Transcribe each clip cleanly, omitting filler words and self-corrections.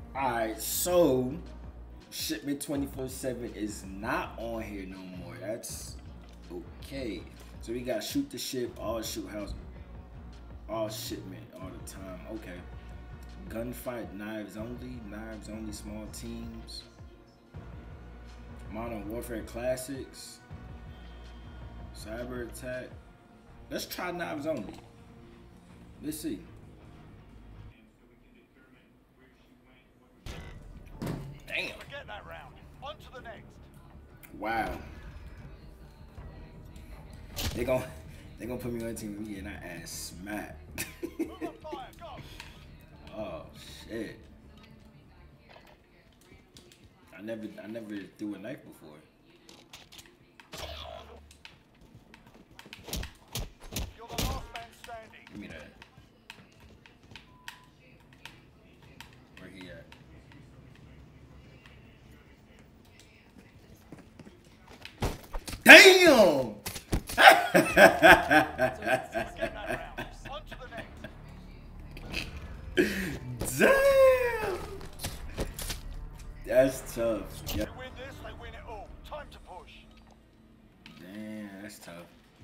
Alright, so shipment 24/7 is not on here no more. That's okay. So we got shoot the ship, all shoot house, all shipment all the time. Okay. Gunfight, knives only, small teams. Modern Warfare Classics. Cyber attack. Let's try knives only. Let's see. Damn. Forget that round. On to the next. Wow. They gon' put me on team with me and I ass smacked. Move on fire, go. Oh shit. I never threw a knife before. You're the last man standing. Give me that. Where he at? Damn! Forget that round. On to the next. Damn! That's tough. They Yep. win this, they win it all. Time to push. Damn, that's tough.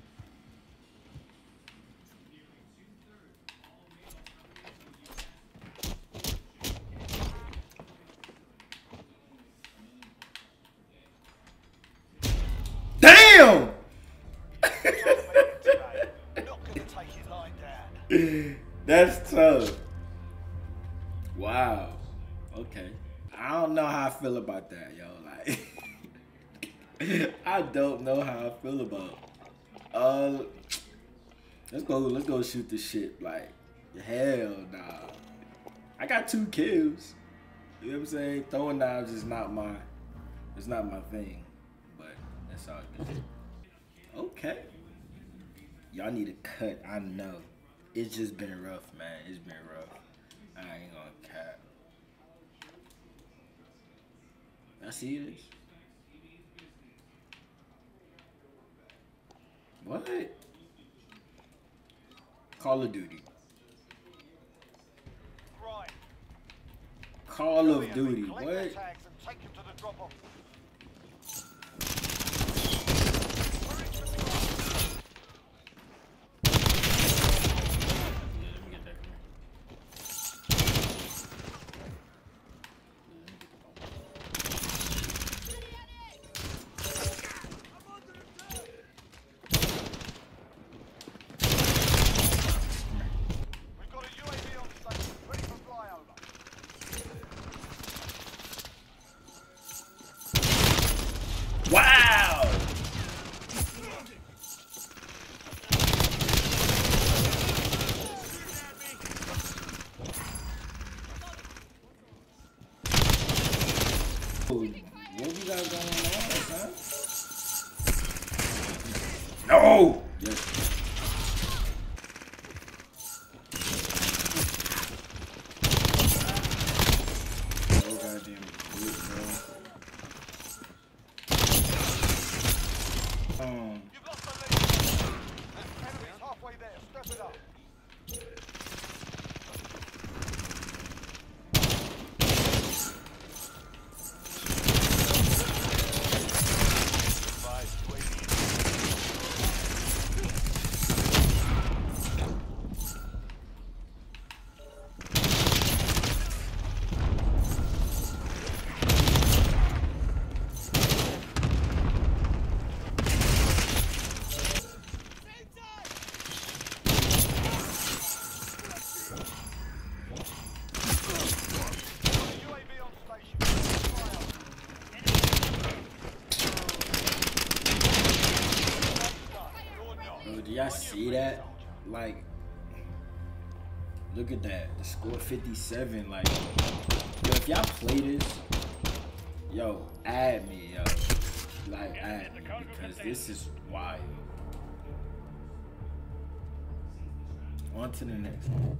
Damn! Not gonna take it lying down. That's tough. Wow. Okay. I don't know how I feel about that, yo. Like, I don't know how I feel about. Let's go shoot the shit. Like, hell nah. I got 2 kills. You know what I'm saying? Throwing knives is not my thing. But that's all good. Okay. Y'all need a cut. I know. It's just been rough, man. It's been rough. I ain't gonna cap. I see this. What? Call of Duty. Right. Call of Duty. Collect their What? tags and take them to the drop-off. We've got a UAV on station, ready for flyover. Wow! What you got going on, son? No! Yes. Oh goddamn it, bro. You've lost the lead. Enemy's halfway there, step it up. UAV on station, Bro, do y'all see that? Like, look at that. The score 57. Like, yo, if y'all play this, yo, add me, yo. Like, add me, because this is wild. On to the next one.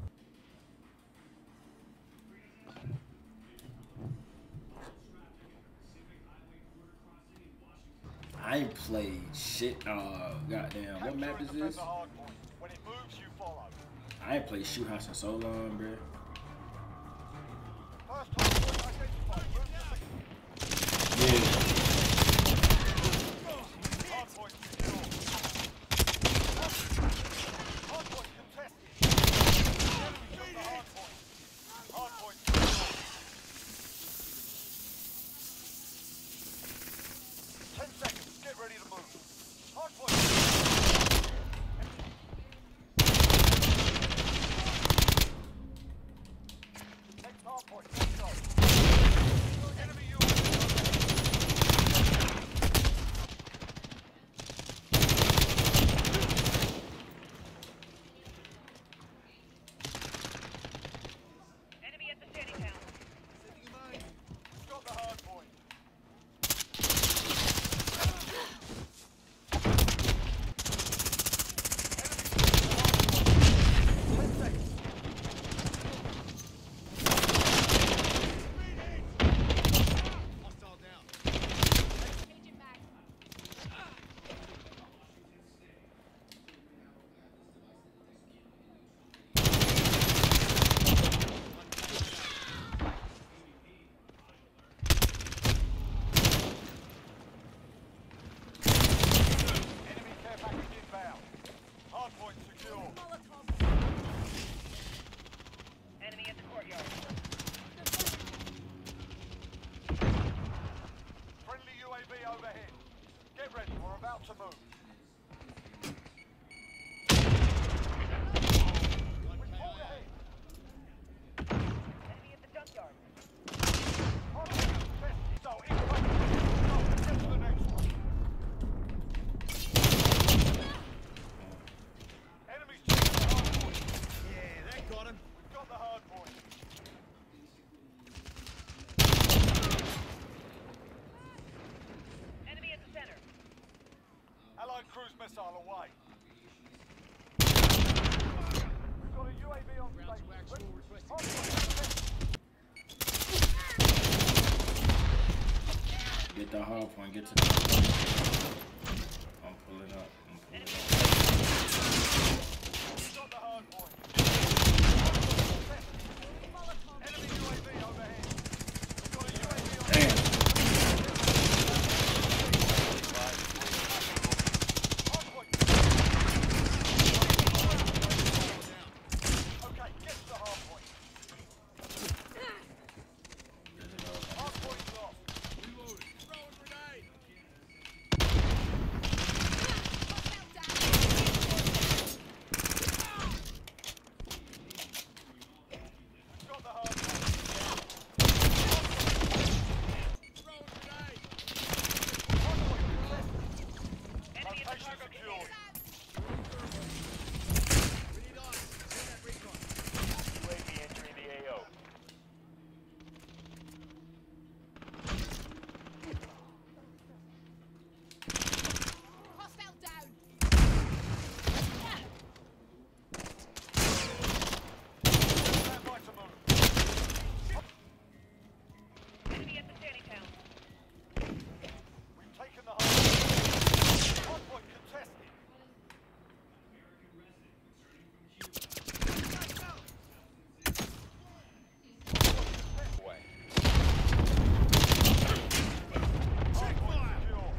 I ain't played shit. Goddamn. What map is this? When it moves, you follow. I ain't played Shoot House in so long, bro. First hard point. Get to the hard point. I'm pulling up. I'm pulling up. Got the hard point. Enemy UAV overhead. Got a UAV on. Damn. Hard point. Okay, get to the hard point. Hard point's lost. Got the hard point. Hard point contested. Location secured. UAV entering the AO. Hostile down. Stand by to move. Enemy at the standing town. We've taken the hard point. Hard point contested. Away. Hard point secure.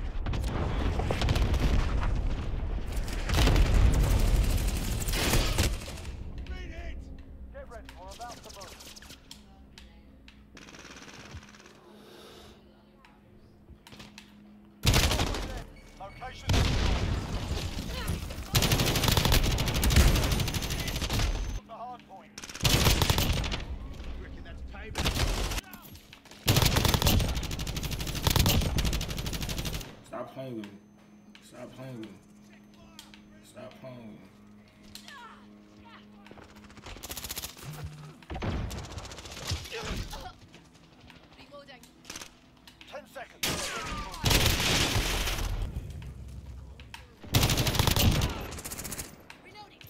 Get ready, we're about to move. Location secured. The hard point. Stop playing with me. Stop playing with me. Stop playing with me. Reloading. 10 seconds. Reloading.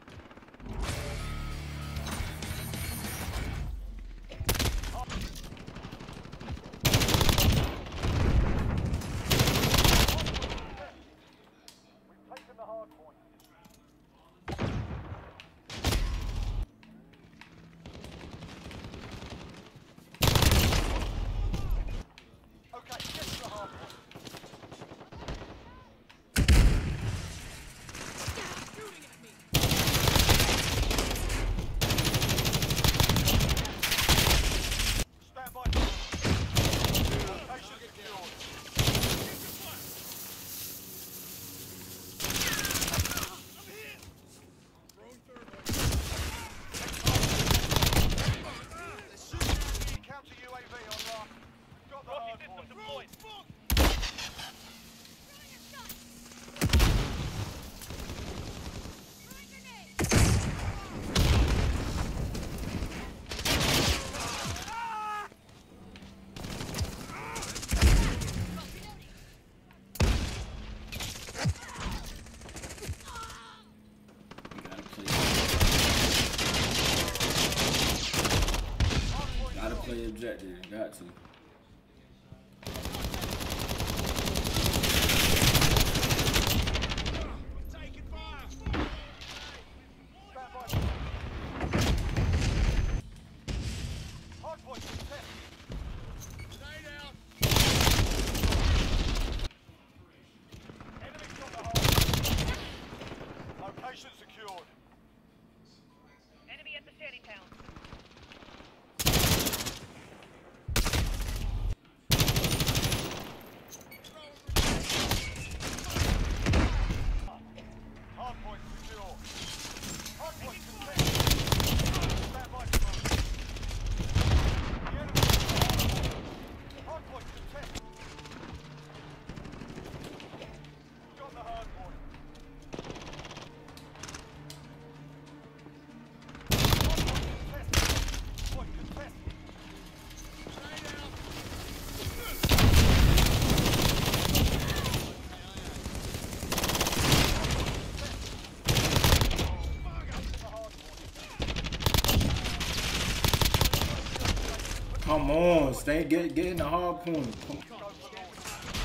We've taken the hard point. Okay, get to the hard point. Shooting at me. Stand by. Location secured. Counter UAV online. Got the hard point. Deployed. Throwing grenade. Reloading. Gotta play objective. You got to. Stand by. Hard point contested. Enemy's got the hard point. Location secured. Enemy at the standing town. Hard point secure. Hard point contested. Stand by to move. The enemy. Hard point contested. Got the hard point. Hard point contested. Point contested. Come on, stay get in the hard point. Come- Go for launch.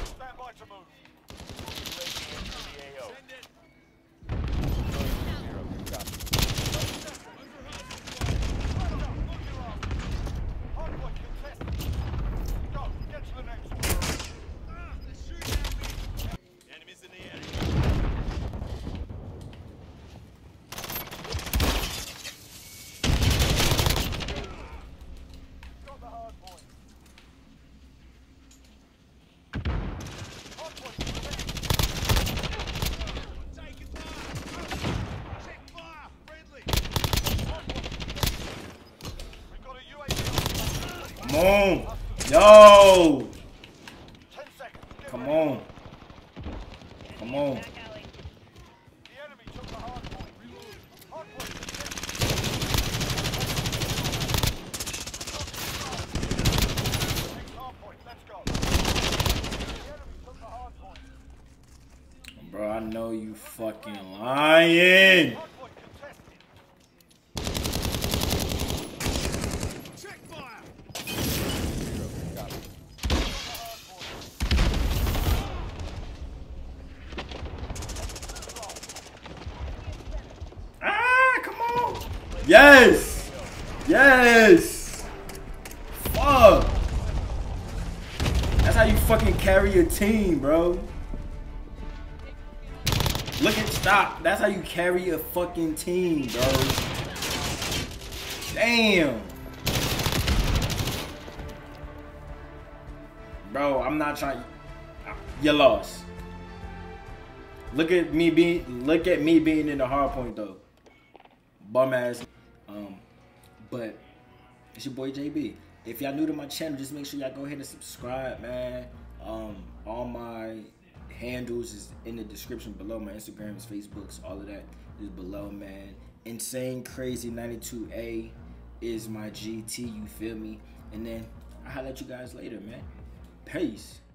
Come on. Yo. 10 seconds. Get Come ready. on. Come on. Back alley. The enemy took the hard point. Hard point contested. Next hard point. Let's go. The enemy took the hard point. Bro, I know you fucking lying. Hard point contested. Ah, come on. Yes. Yes. Fuck. That's how you fucking carry a team, bro. Look at stop. That's how you carry a fucking team, bro. Damn. Bro, I'm not trying. You lost. Look at me being in the hard point though. Bum ass. But it's your boy JB. If y'all new to my channel, just make sure y'all go ahead and subscribe, man. All my handles is in the description below. My Instagrams, Facebooks, all of that is below, man. Insane Crazy 92A is my GT, you feel me? And then I'll holler at you guys later, man. Peace.